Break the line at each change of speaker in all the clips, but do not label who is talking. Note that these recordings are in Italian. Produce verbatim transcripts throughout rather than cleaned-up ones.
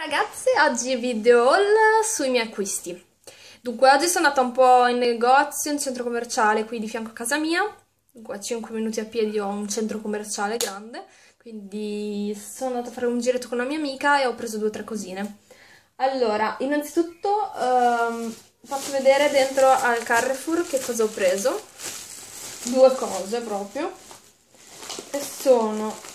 Ragazzi, oggi video haul sui miei acquisti. Dunque, oggi sono andata un po' in negozio, in centro commerciale qui di fianco a casa mia. Dunque, a cinque minuti a piedi ho un centro commerciale grande, quindi sono andata a fare un giretto con una mia amica e ho preso due o tre cosine. Allora, innanzitutto um, faccio vedere dentro al Carrefour che cosa ho preso. Due cose proprio. E sono...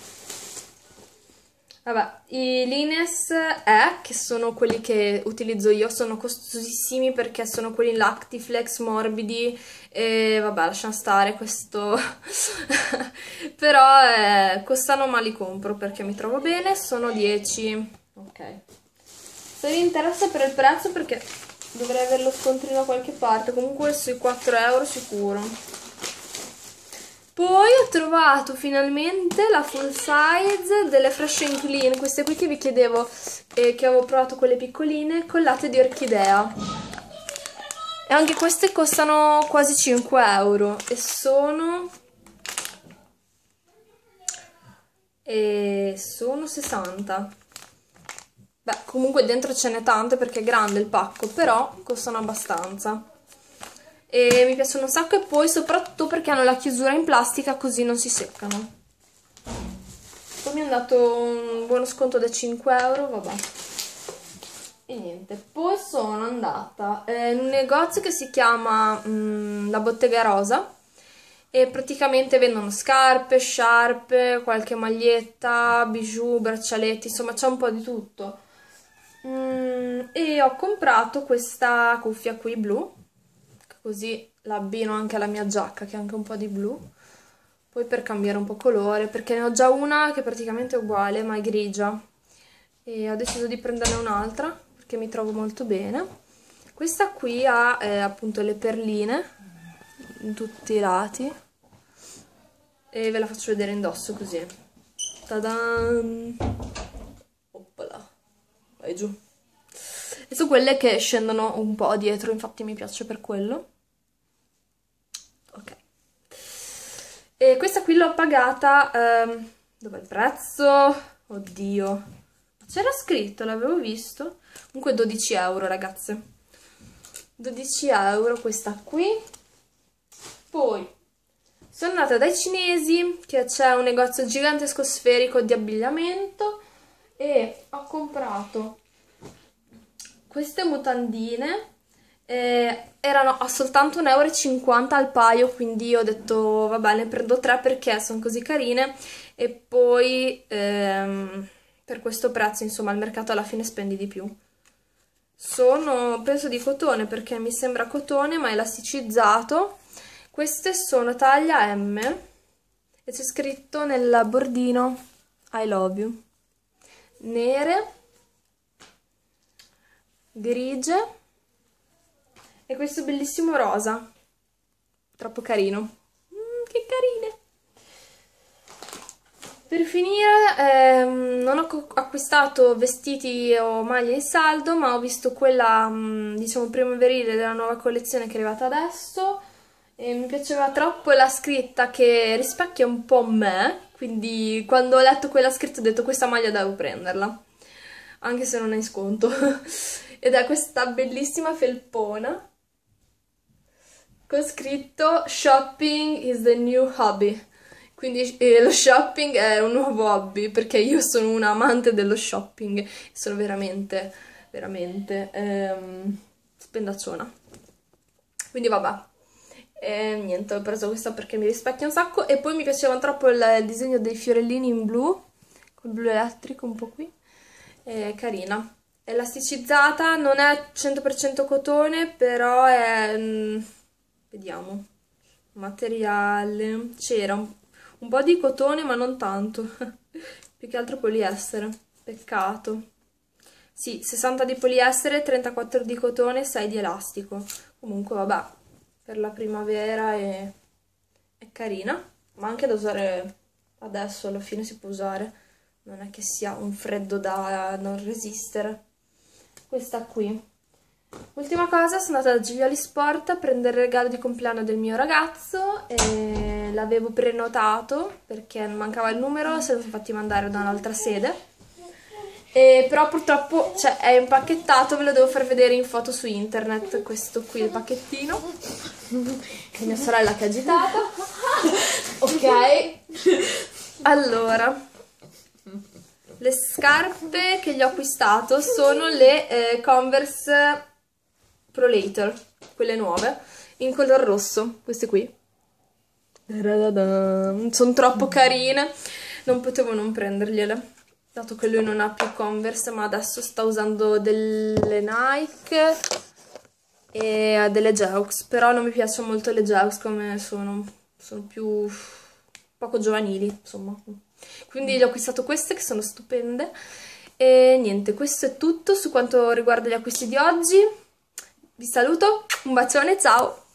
Vabbè, i Lines E, che sono quelli che utilizzo io, sono costosissimi perché sono quelli Lactiflex morbidi e vabbè, lasciamo stare questo, però eh, costano ma li compro perché mi trovo bene, sono dieci, ok. Se vi interessa per il prezzo, perché dovrei averlo scontrino da qualche parte, comunque sui quattro euro sicuro. Poi ho trovato finalmente la full size delle Fresh and Clean, queste qui che vi chiedevo, eh, che avevo provato quelle piccoline, con latte di orchidea. E anche queste costano quasi cinque euro e sono... e sono sessanta. Beh, comunque dentro ce n'è tante perché è grande il pacco, però costano abbastanza. E mi piacciono un sacco, e poi soprattutto perché hanno la chiusura in plastica, così non si seccano. Poi mi hanno dato un buono sconto da cinque euro, vabbè. E niente, poi sono andata eh, in un negozio che si chiama mh, La Bottega Rosa, e praticamente vendono scarpe, sciarpe, qualche maglietta, bijou, braccialetti, insomma c'è un po' di tutto. Mm, e ho comprato questa cuffia qui blu, così l'abbino anche alla mia giacca che è anche un po' di blu, poi per cambiare un po' colore, perché ne ho già una che è praticamente uguale ma è grigia e ho deciso di prenderne un'altra perché mi trovo molto bene. Questa qui ha eh, appunto le perline in tutti i lati e ve la faccio vedere indosso così. Tadan! Oppala, vai giù. E sono quelle che scendono un po' dietro, infatti mi piace per quello. Ok. E questa qui l'ho pagata... Ehm, dov'è il prezzo? Oddio. C'era scritto, l'avevo visto. Comunque dodici euro, ragazze. dodici euro questa qui. Poi sono andata dai cinesi, che c'è un negozio gigantesco sferico di abbigliamento, e ho comprato queste mutandine. Eh, erano a soltanto un euro e cinquanta al paio, quindi ho detto vabbè, ne prendo tre perché sono così carine, e poi ehm, per questo prezzo insomma al mercato alla fine spendi di più. Sono, penso, di cotone perché mi sembra cotone ma elasticizzato. Queste sono taglia M e c'è scritto nel bordino I love you. Nere, grigie e questo bellissimo rosa, troppo carino. Mm, che carine! Per finire ehm, non ho acquistato vestiti o maglie in saldo, ma ho visto quella mh, diciamo primaverile della nuova collezione che è arrivata adesso e mi piaceva troppo la scritta che rispecchia un po' me, quindi quando ho letto quella scritta ho detto questa maglia devo prenderla, anche se non è in sconto. Ed è questa bellissima felpona con scritto shopping is the new hobby, quindi eh, lo shopping è un nuovo hobby perché io sono una amante dello shopping, sono veramente veramente ehm, spendacciona, quindi vabbè. E niente, ho preso questa perché mi rispecchia un sacco, e poi mi piaceva troppo il, il disegno dei fiorellini in blu, col blu elettrico un po' qui, è carina, è elasticizzata, non è cento per cento cotone, però è... Mm, vediamo, materiale, c'era un, un po' di cotone ma non tanto, più che altro poliestere, peccato. Sì, sessanta di poliestere, trentaquattro di cotone, sei di elastico, comunque vabbè, per la primavera è, è carina, ma anche da usare adesso, alla fine si può usare, non è che sia un freddo da non resistere. Questa qui. Ultima cosa, sono andata da Giviali Sport a prendere il regalo di compleanno del mio ragazzo e l'avevo prenotato perché mancava il numero, se lo sono fatti mandare da un'altra sede. E però purtroppo, cioè, è impacchettato, ve lo devo far vedere in foto su internet, questo qui è il pacchettino. È mia sorella che è agitata. Ok. Allora, le scarpe che gli ho acquistato sono le eh, Converse Pro Later, quelle nuove, in color rosso, queste qui. Sono troppo carine, non potevo non prendergliele, dato che lui non ha più Converse, ma adesso sta usando delle Nike e delle Jeux, però non mi piacciono molto le Jeux come sono, sono più poco giovanili, insomma. Quindi gli ho acquistato queste che sono stupende e niente, questo è tutto su quanto riguarda gli acquisti di oggi. Vi saluto, un bacione, ciao!